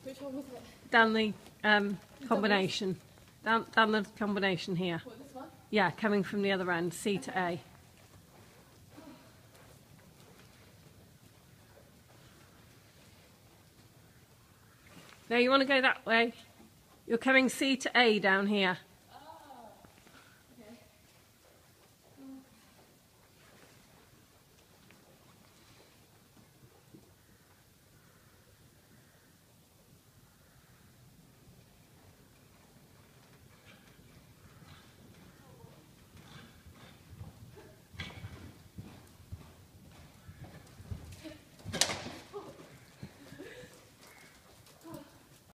Which one was it? Down the combination. Down the combination here. What, this one? Yeah, coming from the other end, C to A. Now you want to go that way. You're coming C to A down here.